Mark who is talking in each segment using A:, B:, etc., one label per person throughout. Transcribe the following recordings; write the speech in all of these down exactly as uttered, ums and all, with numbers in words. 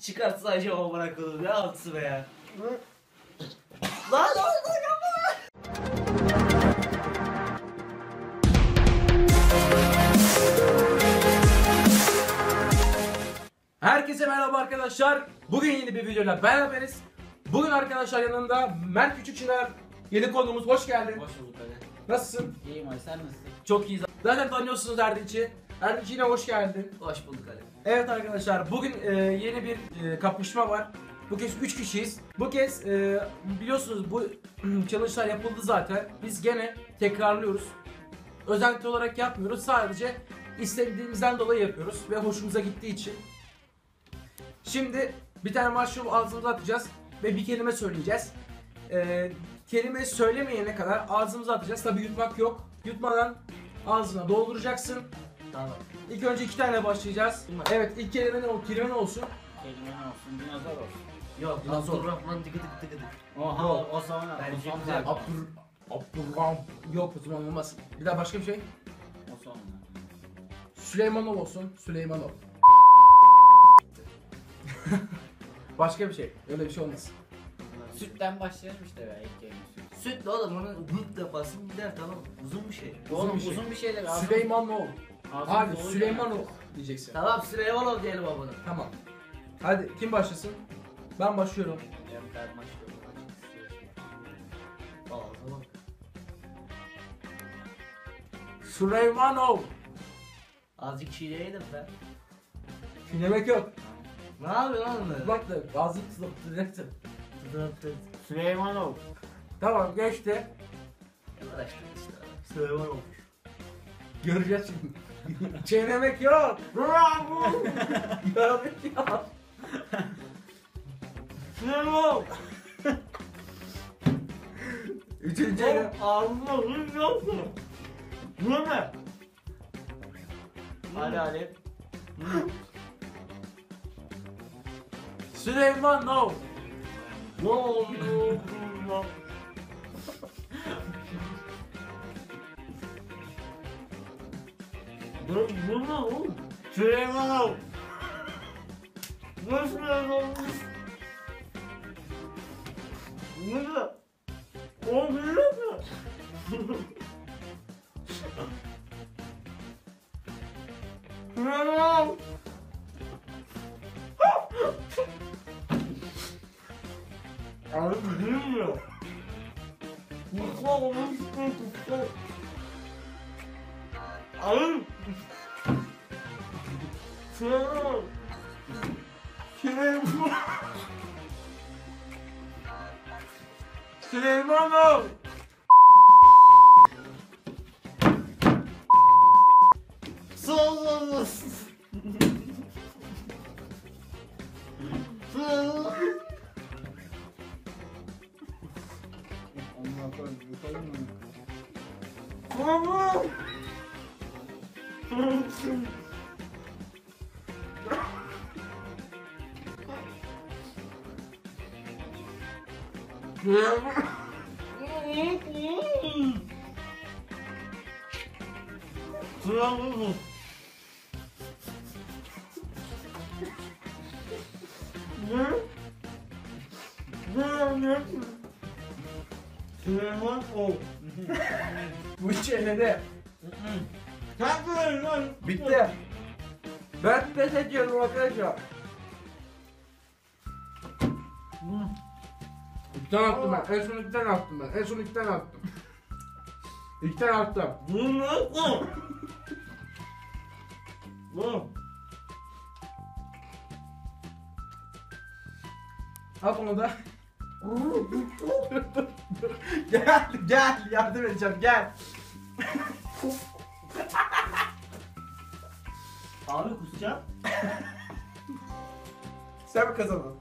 A: Çıkartsa acaba bırakılır ya altısı be ya. Lan lan lan yapma.
B: Herkese merhaba arkadaşlar. Bugün yeni bir videoyla beraberiz. Bugün arkadaşlar yanımda Mert Küçükçınar, yeni konuğumuz. Hoş geldin.
C: Hoş bulduk Ali.
B: Nasılsın?
C: İyiyim Ali, sen nasılsın?
B: Çok iyiyiz. Zaten tanıyorsunuz Erdinç'i. Erdinç yine hoş geldin.
A: Hoş bulduk Ali.
B: Evet arkadaşlar bugün e, yeni bir e, kapışma var. Bu kez üç kişiyiz. Bu kez e, biliyorsunuz bu challenge'lar yapıldı zaten. Biz gene tekrarlıyoruz. Özenti olarak yapmıyoruz. Sadece istediğimizden dolayı yapıyoruz ve hoşumuza gittiği için. Şimdi bir tane mushroom ağzımıza atacağız ve bir kelime söyleyeceğiz. Ee, kelime söylemeyene kadar ağzımıza atacağız. Tabi yutmak yok. Yutmadan ağzına dolduracaksın.
A: Tamam.
B: İlk önce iki tane başlayacağız. Evet, ilk kelime ne, kelime ne olsun?
C: Kelime ne olsun? Dinozor olsun.
A: Yok
B: Dinozor.
A: Abdurrahman tıkı tıkı tıkı tık.
C: Oha,
B: Yok.
C: o zaman
A: Bence
C: o zaman
A: güzel.
C: güzel.
B: Abdur... Abdurrahman. Yok, o zaman olmaz. Bir daha başka bir şey.
C: O zaman.
B: Süleymanov olsun. Süleymanov. Başka bir şey. Öyle bir şey olmaz.
C: Sütten başlayalım işte be ilk kelime süt.
A: Sütle oğlum onu hık yaparsın gider tamam. Uzun bir şey.
C: Oğlum
B: bir şey.
C: uzun bir şeyler ağzım.
B: Süleymanov.
C: ağzım
B: Abi
C: dolu
B: Süleymanov
C: ya.
B: diyeceksin.
A: Tamam Süleymanov diyelim abone.
B: Tamam. Hadi kim başlasın? Ben başlıyorum.
C: Ya bir tane başlıyorum.
A: Aa tamam.
B: Süleymanov.
A: Azıcık çiğneyelim be.
B: Çiğnemek yok.
A: Ne yapıyorsun oğlum böyle?
B: Bak da ağzını tutacaksın.
A: Tıt tıt.
C: Süleymanov.
B: Tamam, geçti.
A: Uğraştık işte. Süleymanov.
B: Göreceğiz şimdi. Çiğnemek yok.
C: Bravo.
B: Görmek yok.
C: Süleymanov.
B: Üçüncü kelime.
C: Ağzımda hız yok mu? Bu ne? Hadi hadi.
B: Süleymanov.
C: Ne oldu? Bu bu ne oğlum? Süleymanov. Nasıl olmuş? Bu ne? O biliyor mu? Süleymanov. Abi bilmiyor. Kutsal olmuş kutsal. Abi. Süleymanov. Süleymanov. Süleymanov. Sağ olasın. Süleymanov. Allah'a koyayım, yutalım mı? Tamam. Tamam. Ne? Ne? Ne? Süleyman ol.
B: Bu üç elede.
C: Kalkın lan.
B: Bitti. Ben pes ediyorum arkadaşlar. İki tane attım ben. En son iki tane attım ben. En son iki tane attım. İki tane attım.
C: Bu nasıl? Bu.
B: At onu da. Gel gel yardım edeceğim gel.
A: Abi kusacağım.
B: Sen mi kazandın?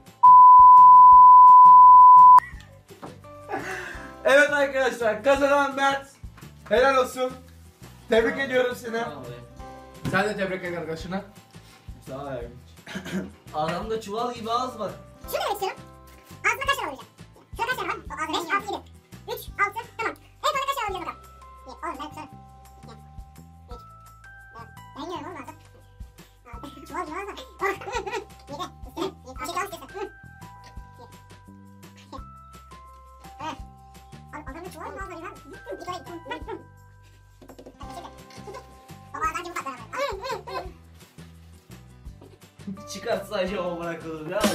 B: Evet arkadaşlar, kazanan Mert. Helal olsun. Tebrik ediyorum seni. Sen de tebrik et arkadaşına.
A: Sağ ol. Adamda çuval gibi ağız var.
D: Şunu demek istiyorum. Ağzına kaç tane alacağım? Şuna kaç tane var? beş, altı, yedi. üç, altı, tamam. En fazla kaç tane alacağım bakalım? Oğlum ben kusarım. üç, dört. Ben yiyorum oğlum ağzım. altı, çuval gibi ağzım. yedi, üstüne. yedi,
A: çıkarsa sadece o bırakılır ya.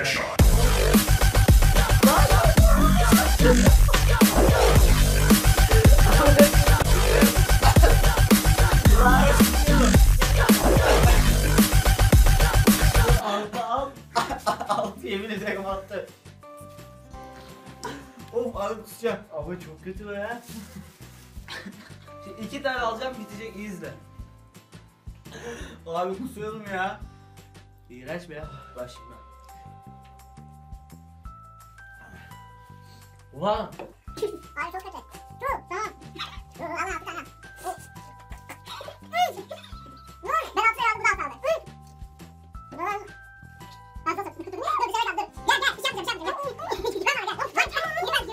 C: Altı al.
A: Altı yemin ederim altı. Of abi kusacağım. Ama çok kötü be. Şimdi iki tane alacağım bitecek izle. Abi kusuyorum ya. İğrenç be. Bak şimdi. Ulan.
D: Abi çok kötü. Dur tamam. Dur al altı tane. Dur. Ben altı aldım bu da altı aldı. Dur. Ben çok kötü. Dur bir şey kaldı. Gel gel bir şey yapacağım bir şey yapacağım. Gel bana gel. Gel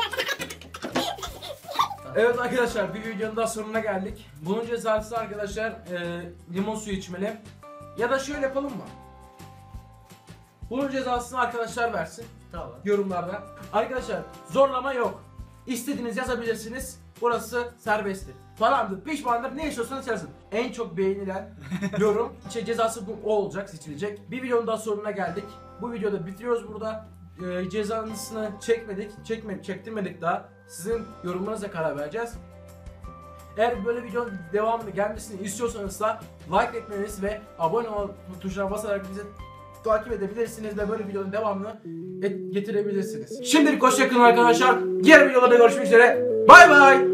D: gel.
B: Evet arkadaşlar bir videonun daha sonuna geldik. Bunun cezası arkadaşlar e, limon suyu içmeli. Ya da şöyle yapalım mı? Bunun cezasını arkadaşlar versin
A: Tamam.
B: yorumlarda. Arkadaşlar zorlama yok. İstediğiniz yazabilirsiniz. Burası serbesttir. Falandır, pişmandır, ne istiyorsanız yazın. En çok beğenilen yorum, şey, cezası bu o olacak, seçilecek. Bir videonun daha sonuna geldik. Bu videoda bitiriyoruz burada. Ee, cezasını çekmedik, çekme, çektirmedik daha. Sizin yorumlarınıza karar vereceğiz. Eğer böyle videonun devamını gelmesini istiyorsanız da like etmeniz ve abone ol tuşuna basarak bizi takip edebilirsiniz ve böyle videonun devamını et- getirebilirsiniz. Şimdilik hoşçakalın arkadaşlar. Diğer videolarda görüşmek üzere. Bay bay.